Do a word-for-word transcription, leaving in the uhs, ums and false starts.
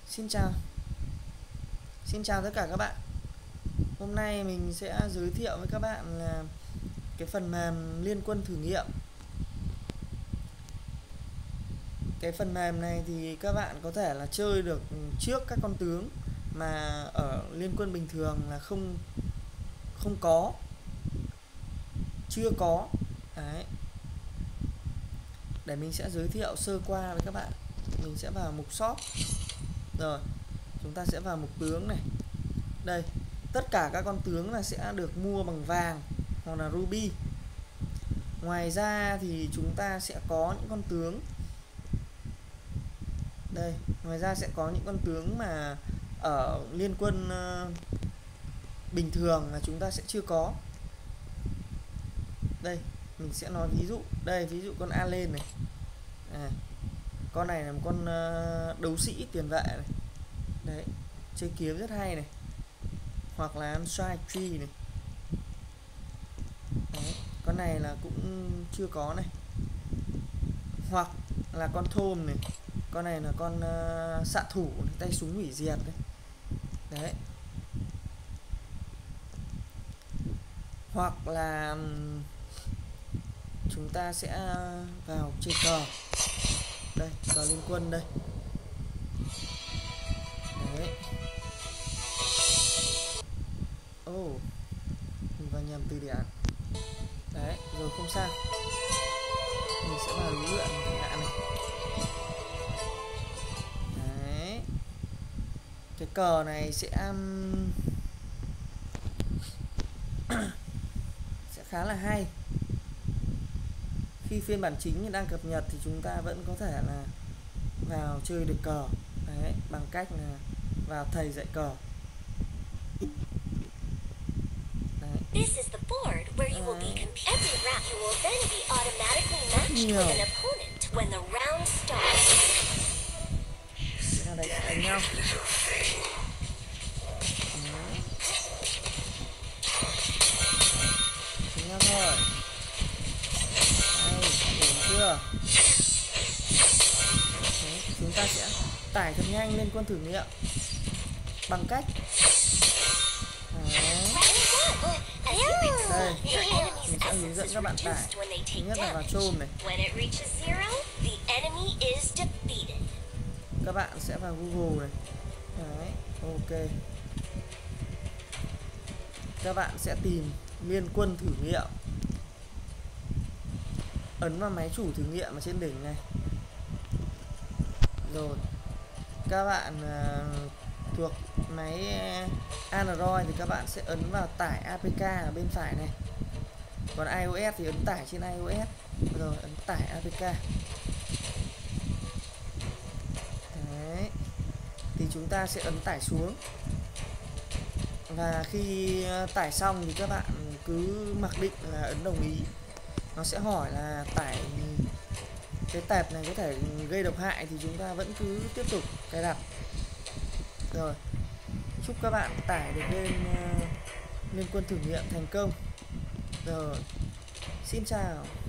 Xin chào Xin chào tất cả các bạn. Hôm nay mình sẽ giới thiệu với các bạn là cái phần mềm Liên Quân thử nghiệm. Cái phần mềm này thì các bạn có thể là chơi được trước các con tướng mà ở Liên Quân bình thường là không không có, chưa có. Đấy. Để mình sẽ giới thiệu sơ qua với các bạn. Mình sẽ vào mục shop. Rồi, chúng ta sẽ vào mục tướng này. Đây, tất cả các con tướng là sẽ được mua bằng vàng hoặc là ruby. Ngoài ra thì chúng ta sẽ có những con tướng. Đây, ngoài ra sẽ có những con tướng mà ở Liên Quân uh, bình thường là chúng ta sẽ chưa có. Đây, mình sẽ nói ví dụ. Đây, ví dụ con Allen này. À, con này là một con uh, đấu sĩ tiền vệ này. Đấy, chơi kiếm rất hay này. Hoặc là strike tree này. Đấy, con này là cũng chưa có này. Hoặc là con Thom này. Con này là con uh, xạ thủ này, tay súng hủy diệt đấy. Đấy. Hoặc là um, chúng ta sẽ vào chơi cờ. Đây, cờ Liên Quân đây. Đấy. Oh, mình vào nhầm từ điển. Đấy, rồi không sao. Mình sẽ vào lý luyện chẳng hạn này. Đấy. Cái cờ này sẽ sẽ khá là hay. Khi phiên bản chính đang cập nhật thì chúng ta vẫn có thể là vào chơi được cờ. Đấy, bằng cách là vào thầy dạy cờ. This is the board where you will be competing. Every round you will then be automatically matched with an opponent when the round starts. Đánh nhau. Đánh nhau thôi. Đây, ổn chưa? Đấy, chúng ta sẽ tải thật nhanh lên quân thử nghiệm bằng cách đây, mình sẽ hướng dẫn các bạn tải. Thứ nhất là vào Chrome này. Các bạn sẽ vào Google này. Đấy, ok. Các bạn sẽ tìm Liên Quân thử nghiệm. Ấn vào máy chủ thử nghiệm ở trên đỉnh này. Rồi, các bạn uh, thuộc máy Android thì các bạn sẽ ấn vào tải a pê ca ở bên phải này. Còn iOS thì ấn tải trên iOS. Rồi ấn tải a pê ca. Đấy. Thì chúng ta sẽ ấn tải xuống. Và khi tải xong thì các bạn cứ mặc định là ấn đồng ý. Nó sẽ hỏi là tải cái tệp này có thể gây độc hại thì chúng ta vẫn cứ tiếp tục cài đặt. Rồi, chúc các bạn tải được lên uh, Liên Quân thử nghiệm thành công. Rồi, xin chào.